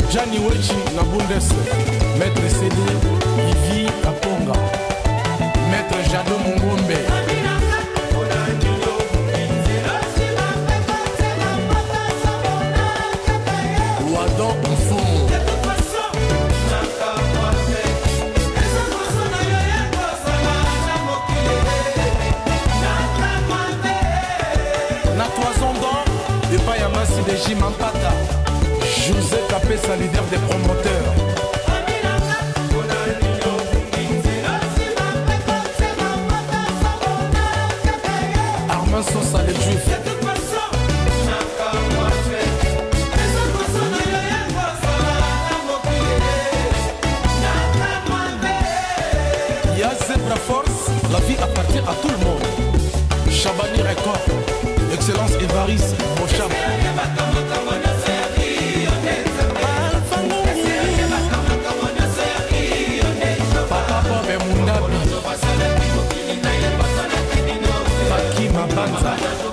Gianni Wechi na Bundes, Maître CD, Ivi Kaponga, Maître Jado Mungombe, Wadon Mfumu, na Toison d'Or, Epayamasi de Jimampata, José Capessa, leader des promoteurs. Armand Sosa, les Juifs. Zebra Force, la vie appartient à tout le monde. Chabani Record, Excellence Evaris, Mocham. Papa Bob et Mundabi, Baki Mabanza.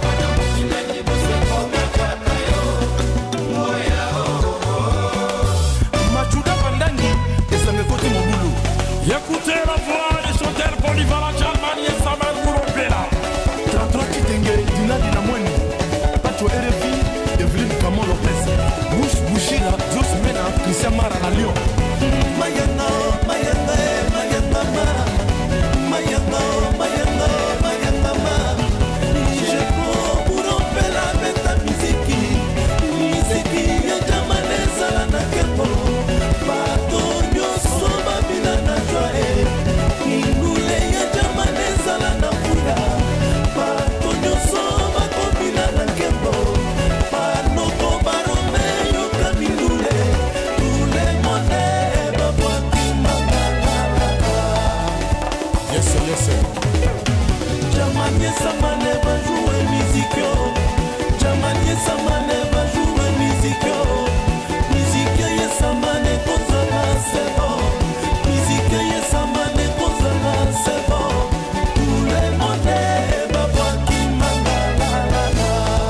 Machuda Bandangi, et ça me côté mon boulot. Écoutez la voix des chanteurs polyvalents Jalmani et Saman Mouropela. 33 Kitenge, Dina Dinamoni, Pacho RFI, Evelyne Kamon Lopez, Bush Bouchila, Jos Mena, Christian Mara à Lyon. Mayana, Mayana, Mayana, Mayana, Mayana, Mayana, je prends pour romper la bête à musique, musique, et Jamanesa la Nakepo, Patonio Soba Bilana Joe, Ingule ya Jamanesa la Napura, Patonio Soba Bilana Kepo, Panoko Barome yo Kamilule, tous les monnaies, Babouaki Magalala. Yes, yes. Jamani Samane va jouer musique, Jamani Samane va jouer musique, musique yes Samane Kozala c'est bon, musique yes Samane Kozala c'est bon, tous les monnaies Babouaki Magalala.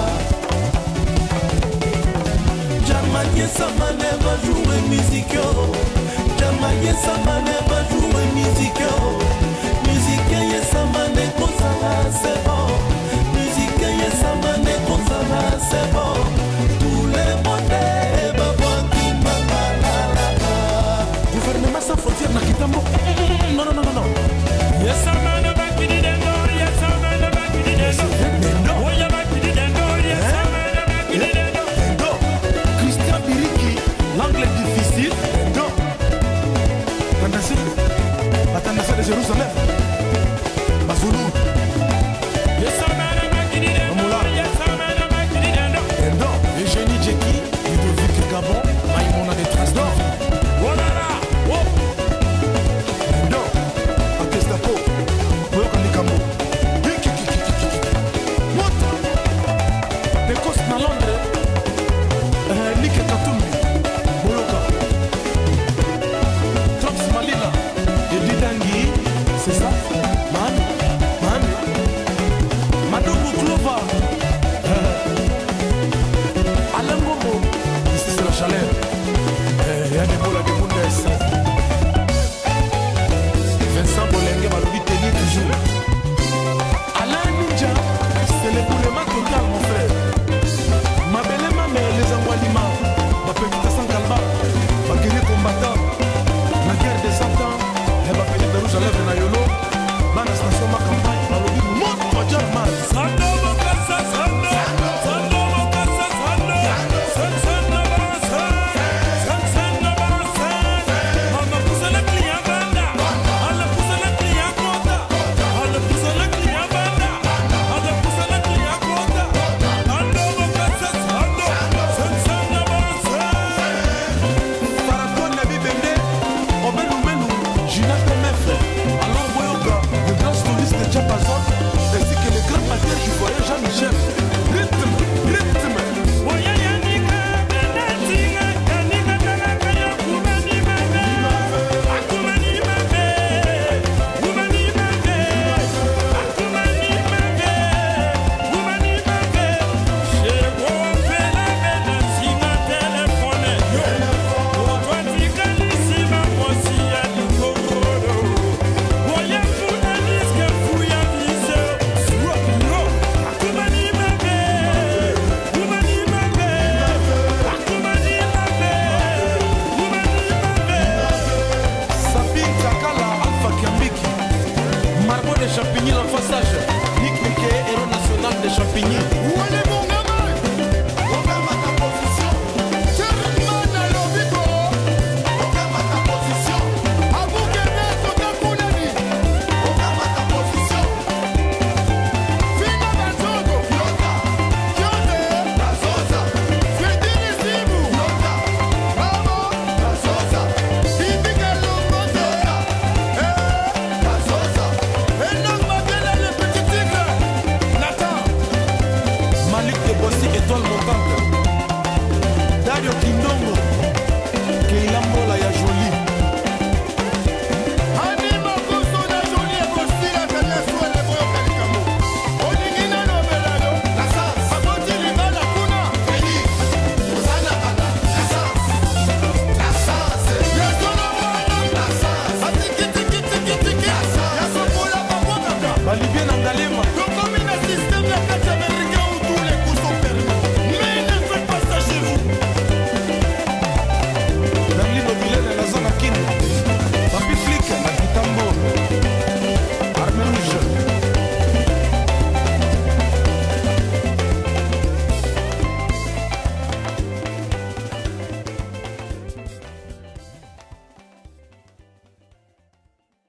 Jamani Samane va jouer musique, Jamani Samane va jouer musique, musique yes Samane Kozala c'est bon, musique yes Samane Kozala c'est bon, tous les monnaies Babouaki Magalala. Gouvernement sans frontières na Kitambo. Non, non, non, non, non. Yes Samane Bakidi Dendo, yes Samane Bakidi Dendo. Oh ya Bakidi Dendo, yes Samane Bakidi Dendo. Christian Biriki, l'anglais difficile. Dendo. Attendassé de Jérusalem. Bazoulou. Yes Samane Bakidi Dendo, yes Samane Bakidi Dendo. Dendo. Eugénie Djeki, Ludovic Gabon, Maïmona de Trasdor. Voilà là. Oh. Dendo. Atestapo. Boyoka Nikambo. What? De Coste na Londres. Nike Katumbi. Boyoka. Trops Malina. Eddie Dangui. C'est ça? Man. Madougou Clova. Alain Bobo. Ici c'est la chaleur. Il y a des mots là.